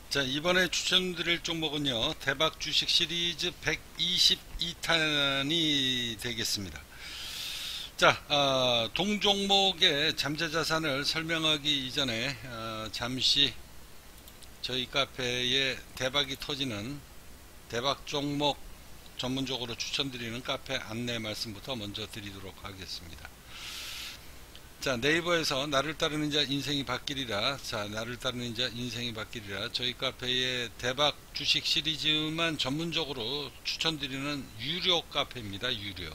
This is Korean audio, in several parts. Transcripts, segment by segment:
자, 이번에 추천드릴 종목은요, 대박 주식 시리즈 122탄이 되겠습니다. 자, 동종목의 잠재자산을 설명하기 이전에 잠시 저희 카페에 대박이 터지는 대박 종목 전문적으로 추천드리는 카페 안내 말씀부터 먼저 드리도록 하겠습니다. 자, 네이버에서 나를 따르는 자 인생이 바뀌리라. 자, 나를 따르는 자 인생이 바뀌리라. 저희 카페의 대박 주식 시리즈만 전문적으로 추천드리는 유료 카페입니다. 유료.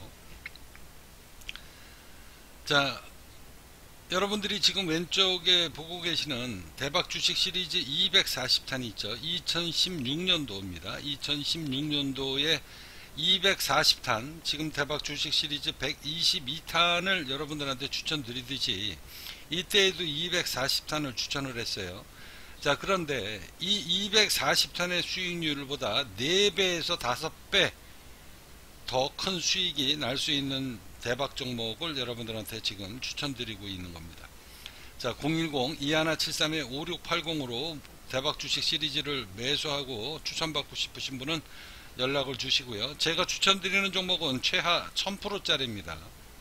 자, 여러분들이 지금 왼쪽에 보고 계시는 대박 주식 시리즈 240탄이 있죠. 2016년도입니다. 2016년도에 240탄, 지금 대박 주식 시리즈 122탄을 여러분들한테 추천드리듯이 이때에도 240탄을 추천을 했어요. 자, 그런데 이 240탄의 수익률보다 4배에서 5배 더 큰 수익이 날 수 있는 대박 종목을 여러분들한테 지금 추천드리고 있는 겁니다. 자, 010-2173-5680으로 대박 주식 시리즈를 매수하고 추천받고 싶으신 분은 연락을 주시고요. 제가 추천드리는 종목은 최하 1000%짜리입니다.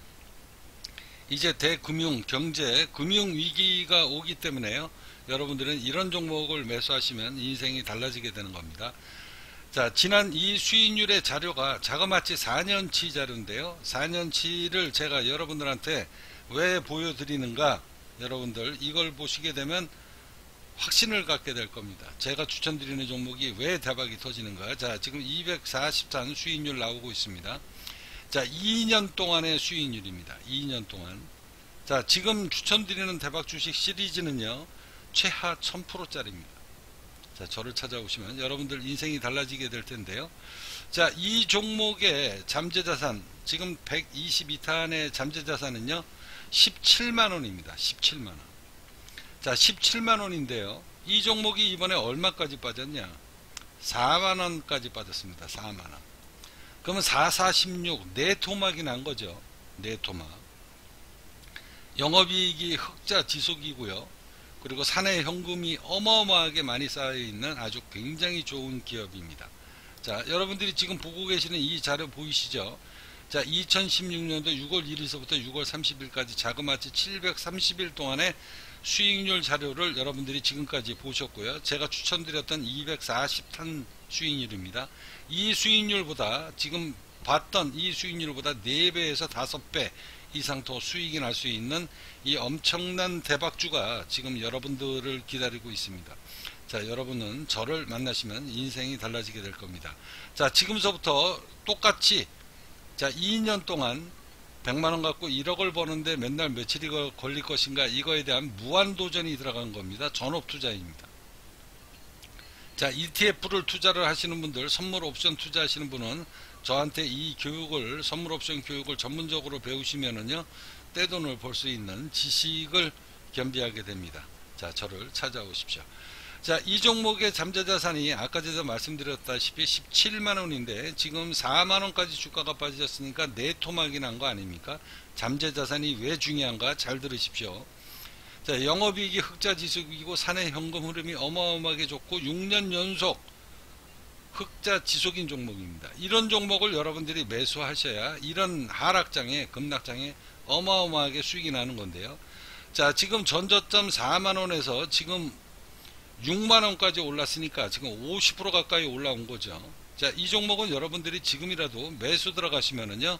이제 대금융, 경제, 금융위기가 오기 때문에요. 여러분들은 이런 종목을 매수하시면 인생이 달라지게 되는 겁니다. 자, 지난 이 수익률의 자료가 자그마치 4년치 자료인데요. 4년치를 제가 여러분들한테 왜 보여드리는가? 여러분들 이걸 보시게 되면 확신을 갖게 될 겁니다. 제가 추천드리는 종목이 왜 대박이 터지는가. 자, 지금 240탄 수익률 나오고 있습니다. 자, 2년 동안의 수익률입니다. 2년 동안. 자, 지금 추천드리는 대박 주식 시리즈는요, 최하 1000%짜리입니다. 자, 저를 찾아오시면 여러분들 인생이 달라지게 될 텐데요. 자, 이 종목의 잠재자산, 지금 122탄의 잠재자산은요, 17만원입니다. 17만원. 자, 17만원인데요. 이 종목이 이번에 얼마까지 빠졌냐? 4만원까지 빠졌습니다. 4만원. 그러면 446, 네토막이 난 거죠. 네토막. 영업이익이 흑자 지속이고요. 그리고 사내 현금이 어마어마하게 많이 쌓여있는 아주 굉장히 좋은 기업입니다. 자, 여러분들이 지금 보고 계시는 이 자료 보이시죠? 자, 2016년도 6월 1일서부터 6월 30일까지 자그마치 730일 동안의 수익률 자료를 여러분들이 지금까지 보셨고요. 제가 추천드렸던 240탄 수익률입니다. 이 수익률보다, 지금 봤던 이 수익률보다 4배에서 5배 이상 더 수익이 날 수 있는 이 엄청난 대박주가 지금 여러분들을 기다리고 있습니다. 자, 여러분은 저를 만나시면 인생이 달라지게 될 겁니다. 자, 지금서부터 똑같이, 자, 2년 동안 100만원 갖고 1억을 버는데 맨날 며칠이 걸릴 것인가, 이거에 대한 무한도전이 들어간 겁니다. 전업투자입니다. 자, ETF를 투자를 하시는 분들, 선물 옵션 투자하시는 분은 저한테 이 교육을, 선물 옵션 교육을 전문적으로 배우시면은요, 떼돈을 벌 수 있는 지식을 겸비하게 됩니다. 자, 저를 찾아오십시오. 자, 이 종목의 잠재자산이 아까 제가 말씀드렸다시피 17만원인데 지금 4만원까지 주가가 빠졌으니까 네토막이 난 거 아닙니까? 잠재자산이 왜 중요한가? 잘 들으십시오. 자, 영업이익이 흑자 지속이고 사내 현금 흐름이 어마어마하게 좋고 6년 연속 흑자 지속인 종목입니다. 이런 종목을 여러분들이 매수하셔야 이런 하락장에, 급락장에 어마어마하게 수익이 나는 건데요. 자, 지금 전저점 4만원에서 지금 6만원까지 올랐으니까 지금 50% 가까이 올라온 거죠. 자, 이 종목은 여러분들이 지금이라도 매수 들어가시면은요,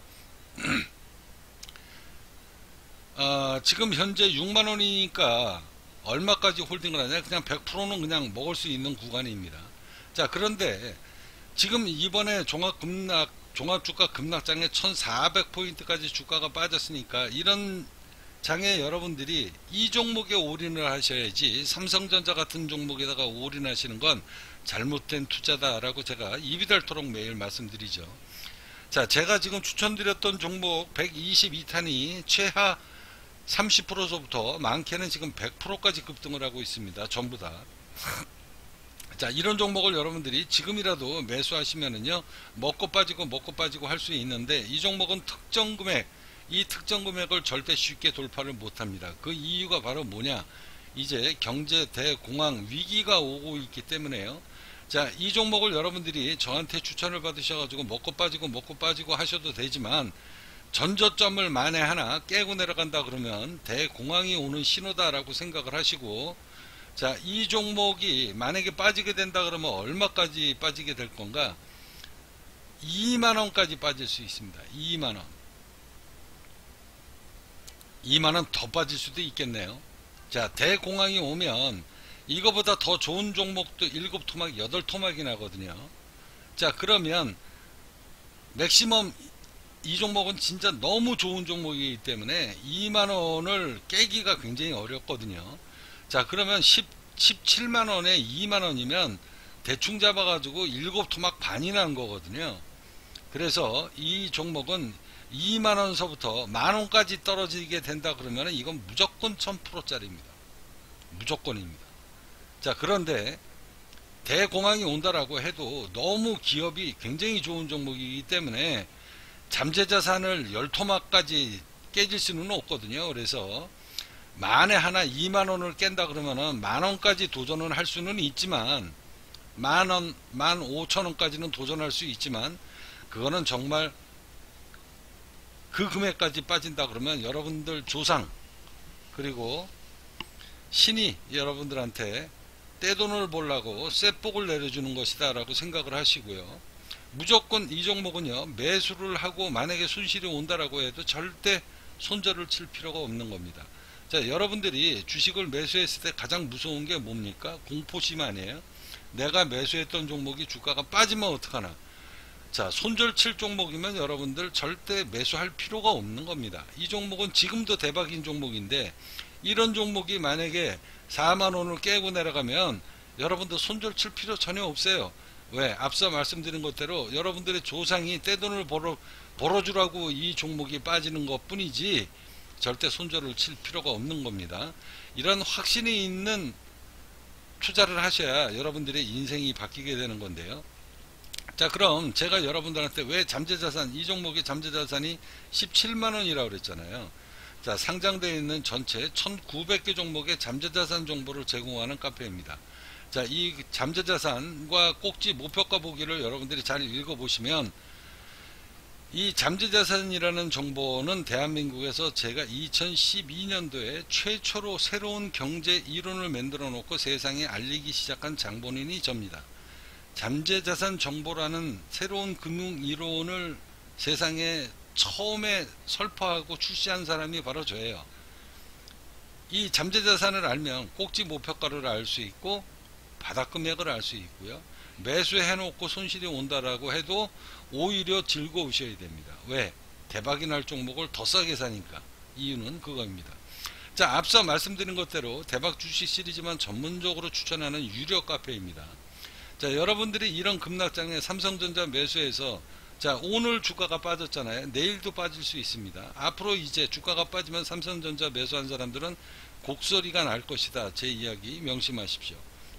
지금 현재 6만원이니까 얼마까지 홀딩을 하냐? 그냥 100%는 그냥 먹을 수 있는 구간입니다. 자, 그런데 지금 이번에 종합주가 급락장에 1400포인트까지 주가가 빠졌으니까 이런 장에 여러분들이 이 종목에 올인을 하셔야지, 삼성전자 같은 종목에다가 올인하시는 건 잘못된 투자다라고 제가 입이 닳도록 매일 말씀드리죠. 자, 제가 지금 추천드렸던 종목 122탄이 최하 30%서부터 많게는 지금 100%까지 급등을 하고 있습니다. 전부 다. 자, 이런 종목을 여러분들이 지금이라도 매수하시면은요, 먹고 빠지고 할 수 있는데, 이 종목은 특정 금액, 이 특정 금액을 절대 쉽게 돌파를 못합니다. 그 이유가 바로 뭐냐? 이제 경제 대공황 위기가 오고 있기 때문에요. 자, 이 종목을 여러분들이 저한테 추천을 받으셔가지고 먹고 빠지고 하셔도 되지만, 전저점을 만에 하나 깨고 내려간다 그러면 대공황이 오는 신호다라고 생각을 하시고, 자, 이 종목이 만약에 빠지게 된다 그러면 얼마까지 빠지게 될 건가? 2만원까지 빠질 수 있습니다. 2만원. 2만원 더 빠질 수도 있겠네요. 자, 대공황이 오면 이거보다 더 좋은 종목도 7토막, 8토막이 나거든요. 자, 그러면 맥시멈 이 종목은 진짜 너무 좋은 종목이기 때문에 2만원을 깨기가 굉장히 어렵거든요. 자, 그러면 17만원에 2만원이면 대충 잡아가지고 7토막 반이 난 거거든요. 그래서 이 종목은 2만원서부터 만원까지 떨어지게 된다 그러면 이건 무조건 1000%짜리입니다. 무조건입니다. 자, 그런데 대공황이 온다라고 해도 너무 기업이 굉장히 좋은 종목이기 때문에 잠재자산을 10토막까지 깨질 수는 없거든요. 그래서 만에 하나 2만원을 깬다 그러면은 만원까지 도전을 할 수는 있지만, 만원, 15,000원까지는 도전할 수 있지만, 그거는 정말 그 금액까지 빠진다 그러면 여러분들 조상, 그리고 신이 여러분들한테 떼돈을 보려고 쇳복을 내려주는 것이다 라고 생각을 하시고요. 무조건 이 종목은요, 매수를 하고 만약에 손실이 온다라고 해도 절대 손절을 칠 필요가 없는 겁니다. 자, 여러분들이 주식을 매수했을 때 가장 무서운 게 뭡니까? 공포심 아니에요? 내가 매수했던 종목이 주가가 빠지면 어떡하나? 자, 손절 칠 종목이면 여러분들 절대 매수할 필요가 없는 겁니다. 이 종목은 지금도 대박인 종목인데, 이런 종목이 만약에 4만원을 깨고 내려가면 여러분들 손절 칠 필요 전혀 없어요. 왜? 앞서 말씀드린 것대로 여러분들의 조상이 떼돈을 벌어주라고 이 종목이 빠지는 것 뿐이지 절대 손절을 칠 필요가 없는 겁니다. 이런 확신이 있는 투자를 하셔야 여러분들의 인생이 바뀌게 되는 건데요. 자, 그럼 제가 여러분들한테 왜 잠재자산, 이 종목의 잠재자산이 17만원이라고 그랬잖아요. 자, 상장되어 있는 전체 1900개 종목의 잠재자산 정보를 제공하는 카페입니다. 자, 이 잠재자산과 꼭지 목표가 보기를 여러분들이 잘 읽어보시면, 이 잠재자산이라는 정보는 대한민국에서 제가 2012년도에 최초로 새로운 경제 이론을 만들어 놓고 세상에 알리기 시작한 장본인이 접니다. 잠재자산 정보라는 새로운 금융 이론을 세상에 처음에 설파하고 출시한 사람이 바로 저예요. 이 잠재자산을 알면 꼭지 목표가를 알 수 있고 바닥 금액을 알 수 있고요. 매수해 놓고 손실이 온다라고 해도 오히려 즐거우셔야 됩니다. 왜? 대박이 날 종목을 더 싸게 사니까. 이유는 그겁니다. 자, 앞서 말씀드린 것대로 대박 주식 시리즈만 전문적으로 추천하는 유료 카페입니다. 자, 여러분들이 이런 급락장에 삼성전자 매수해서, 자, 오늘 주가가 빠졌잖아요. 내일도 빠질 수 있습니다. 앞으로 이제 주가가 빠지면 삼성전자 매수한 사람들은 곡소리가 날 것이다. 제 이야기 명심하십시오.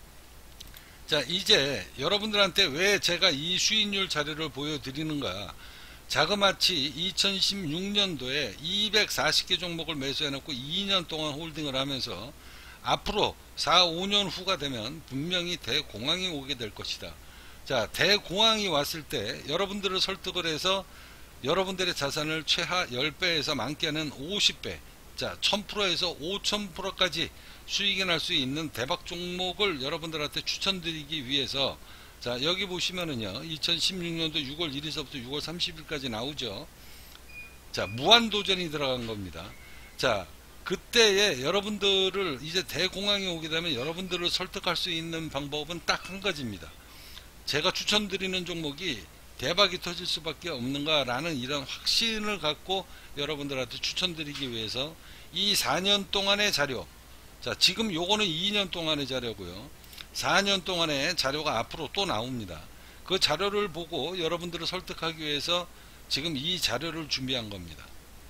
자, 이제 여러분들한테 왜 제가 이 수익률 자료를 보여드리는가? 자그마치 2016년도에 240개 종목을 매수해놓고 2년 동안 홀딩을 하면서 앞으로 4, 5년 후가 되면 분명히 대공황이 오게 될 것이다. 자, 대공황이 왔을 때 여러분들을 설득을 해서 여러분들의 자산을 최하 10배에서 많게는 50배, 자, 1000%에서 5000%까지 수익이 날 수 있는 대박 종목을 여러분들한테 추천드리기 위해서, 자, 여기 보시면은요, 2016년도 6월 1일서부터 6월 30일까지 나오죠. 자, 무한도전이 들어간 겁니다. 자, 그때에 여러분들을 이제 대공황이 오게 되면 여러분들을 설득할 수 있는 방법은 딱 한 가지입니다. 제가 추천드리는 종목이 대박이 터질 수밖에 없는가라는 이런 확신을 갖고 여러분들한테 추천드리기 위해서 이 4년 동안의 자료, 자, 지금 요거는 2년 동안의 자료고요. 4년 동안의 자료가 앞으로 또 나옵니다. 그 자료를 보고 여러분들을 설득하기 위해서 지금 이 자료를 준비한 겁니다.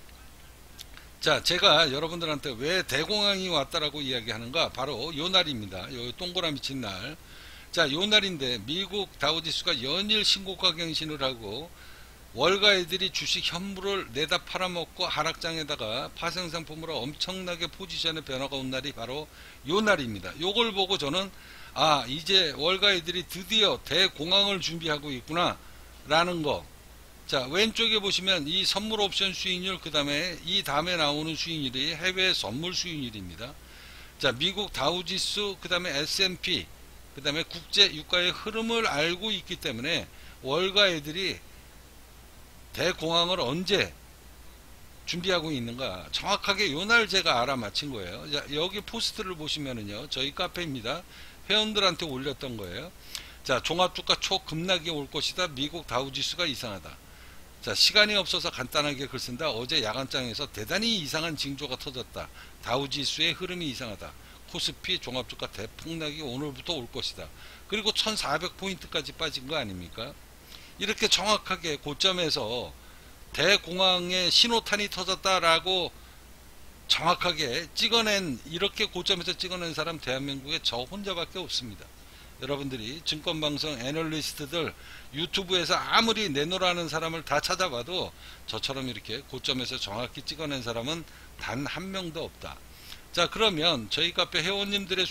자, 제가 여러분들한테 왜 대공황이 왔다라고 이야기하는가? 바로 요 날입니다. 요 동그라미 친 날. 자, 요 날인데 미국 다우지수가 연일 신고가 갱신을 하고 월가애들이 주식 현물을 내다 팔아먹고 하락장에다가 파생상품으로 엄청나게 포지션의 변화가 온 날이 바로 요 날입니다. 요걸 보고 저는 이제 월가애들이 드디어 대공황을 준비하고 있구나 라는 거. 자, 왼쪽에 보시면 이 선물 옵션 수익률, 그 다음에 이 다음에 나오는 수익률이 해외 선물 수익률입니다. 자, 미국 다우지수, 그 다음에 S&P, 그 다음에 국제 유가의 흐름을 알고 있기 때문에 월가애들이 대공황을 언제 준비하고 있는가 정확하게 요날 제가 알아맞힌 거예요. 자, 여기 포스트를 보시면은요, 저희 카페입니다. 회원들한테 올렸던 거예요. 자, 종합주가 초급락이 올 것이다. 미국 다우지수가 이상하다. 자, 시간이 없어서 간단하게 글 쓴다. 어제 야간장에서 대단히 이상한 징조가 터졌다. 다우지수의 흐름이 이상하다. 코스피 종합주가 대폭락이 오늘부터 올 것이다. 그리고 1400포인트까지 빠진 거 아닙니까? 이렇게 정확하게 고점에서 대공황의 신호탄이 터졌다라고 정확하게 찍어낸, 이렇게 고점에서 찍어낸 사람 대한민국에 저 혼자밖에 없습니다. 여러분들이 증권방송 애널리스트들 유튜브에서 아무리 내놓으라는 사람을 다 찾아봐도 저처럼 이렇게 고점에서 정확히 찍어낸 사람은 단 한 명도 없다. 자, 그러면 저희 카페 회원님들의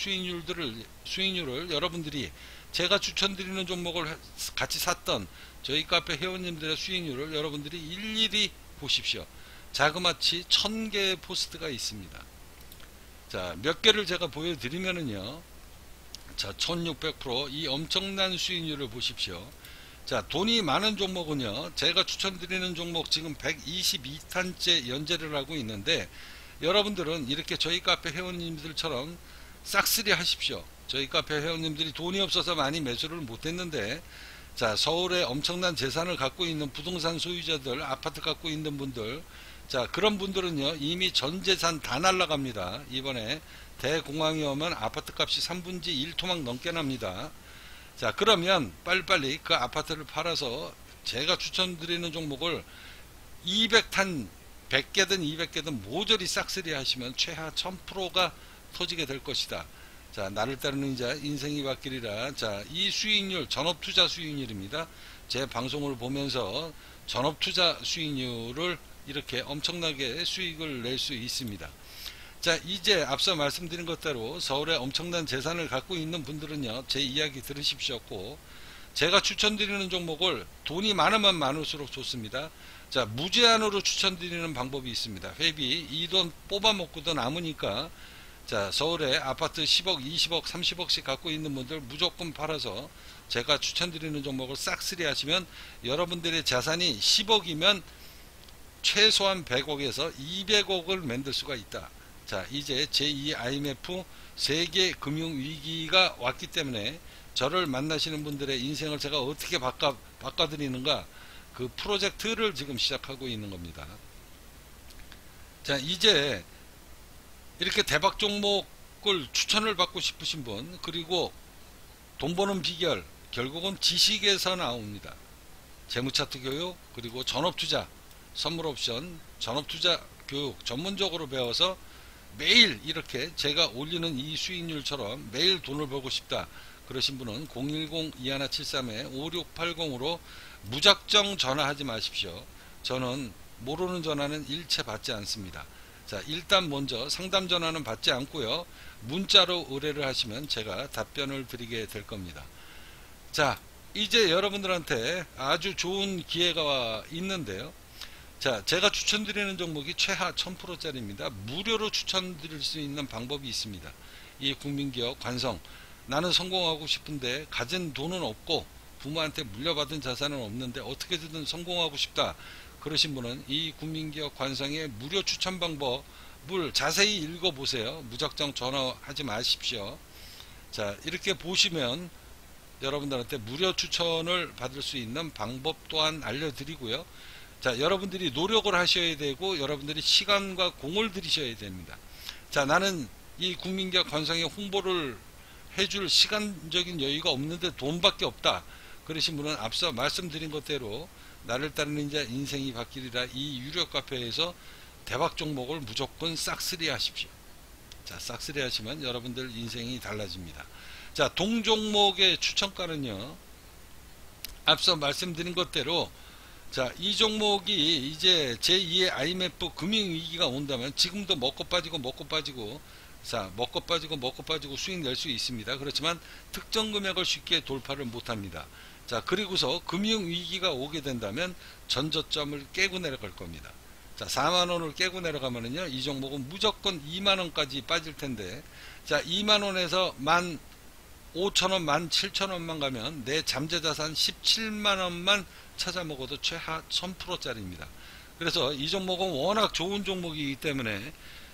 수익률을 여러분들이 제가 추천드리는 종목을 같이 샀던 저희 카페 회원님들의 수익률을 여러분들이 일일이 보십시오. 자그마치 1000개의 포스트가 있습니다. 자, 몇 개를 제가 보여드리면은요, 자, 1600%, 이 엄청난 수익률을 보십시오. 자, 돈이 많은 종목은요, 제가 추천드리는 종목 지금 122탄째 연재를 하고 있는데, 여러분들은 이렇게 저희 카페 회원님들처럼 싹쓸이 하십시오. 저희 카페 회원님들이 돈이 없어서 많이 매수를 못했는데, 자, 서울에 엄청난 재산을 갖고 있는 부동산 소유자들, 아파트 갖고 있는 분들, 자, 그런 분들은요, 이미 전 재산 다 날라갑니다. 이번에 대공황이 오면 아파트 값이 3분지 1토막 넘게 납니다. 자, 그러면 빨리빨리 그 아파트를 팔아서 제가 추천드리는 종목을 200탄 100개든 200개든 모조리 싹쓸이 하시면 최하 1000%가 터지게 될 것이다. 자, 나를 따르는 자 인생이 바뀌리라. 자, 이 수익률 전업투자 수익률입니다. 제 방송을 보면서 전업투자 수익률을 이렇게 엄청나게 수익을 낼 수 있습니다. 자, 이제 앞서 말씀드린 것대로 서울에 엄청난 재산을 갖고 있는 분들은요, 제 이야기 들으십시오. 제가 추천드리는 종목을 돈이 많으면 많을수록 좋습니다. 자, 무제한으로 추천드리는 방법이 있습니다. 회비 이 돈 뽑아먹고도 남으니까, 자, 서울에 아파트 10억, 20억, 30억씩 갖고 있는 분들 무조건 팔아서 제가 추천드리는 종목을 싹쓸이 하시면 여러분들의 자산이 10억이면 최소한 100억에서 200억을 만들 수가 있다. 자, 이제 제2 IMF 세계 금융위기가 왔기 때문에 저를 만나시는 분들의 인생을 제가 어떻게 바꿔드리는가, 그 프로젝트를 지금 시작하고 있는 겁니다. 자, 이제 이렇게 대박 종목을 추천을 받고 싶으신 분, 그리고 돈 버는 비결, 결국은 지식에서 나옵니다. 재무차트 교육, 그리고 전업투자, 선물옵션, 전업투자 교육 전문적으로 배워서 매일 이렇게 제가 올리는 이 수익률처럼 매일 돈을 벌고 싶다 그러신 분은 010-2173-5680으로 무작정 전화하지 마십시오. 저는 모르는 전화는 일체 받지 않습니다. 자, 일단 먼저 상담 전화는 받지 않고요, 문자로 의뢰를 하시면 제가 답변을 드리게 될 겁니다. 자, 이제 여러분들한테 아주 좋은 기회가 있는데요. 자, 제가 추천드리는 종목이 최하 1000%짜리입니다. 무료로 추천드릴 수 있는 방법이 있습니다. 이 국민기업 관성, 나는 성공하고 싶은데 가진 돈은 없고 부모한테 물려받은 자산은 없는데 어떻게든 성공하고 싶다 그러신 분은 이 국민기업 관성의 무료 추천 방법을 자세히 읽어보세요. 무작정 전화하지 마십시오. 자, 이렇게 보시면 여러분들한테 무료 추천을 받을 수 있는 방법 또한 알려드리고요. 자, 여러분들이 노력을 하셔야 되고 여러분들이 시간과 공을 들이셔야 됩니다. 자, 나는 이 국민기업 관성의 홍보를 해줄 시간적인 여유가 없는데 돈밖에 없다 그러신 분은 앞서 말씀드린 것대로 나를 따르는 자 인생이 바뀌리라 이 유료 카페에서 대박 종목을 무조건 싹쓸이 하십시오. 자, 싹쓸이 하시면 여러분들 인생이 달라집니다. 자, 동종목의 추천가는요, 앞서 말씀드린 것대로, 자, 이 종목이 이제 제2의 IMF 금융위기가 온다면 지금도 먹고 빠지고 자, 먹고 빠지고 수익 낼 수 있습니다. 그렇지만 특정 금액을 쉽게 돌파를 못합니다. 자, 그리고서 금융위기가 오게 된다면 전저점을 깨고 내려갈 겁니다. 자, 4만원을 깨고 내려가면은요, 이 종목은 무조건 2만원까지 빠질 텐데, 자, 2만원에서 15,000원, 17,000원만 가면 내 잠재자산 17만원만 찾아 먹어도 최하 1000%짜리입니다. 그래서 이 종목은 워낙 좋은 종목이기 때문에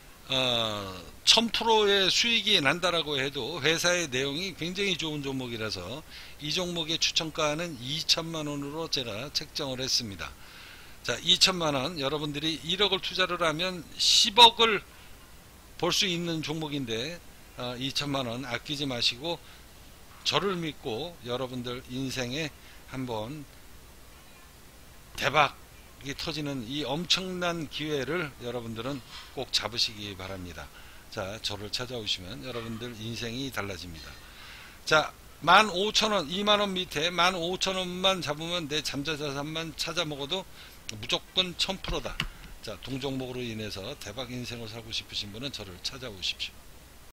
1000%의 수익이 난다라고 해도 회사의 내용이 굉장히 좋은 종목이라서 이 종목의 추천가는 2천만원으로 제가 책정을 했습니다. 자, 2천만원, 여러분들이 1억을 투자를 하면 10억을 볼 수 있는 종목인데 2천만원 아끼지 마시고 저를 믿고 여러분들 인생에 한번 대박이 터지는 이 엄청난 기회를 여러분들은 꼭 잡으시기 바랍니다. 자, 저를 찾아오시면 여러분들 인생이 달라집니다. 자, 15,000원, 2만원 밑에 15,000원만 잡으면 내 잠재자산만 찾아 먹어도 무조건 1000%다. 자, 동종목으로 인해서 대박 인생을 살고 싶으신 분은 저를 찾아오십시오.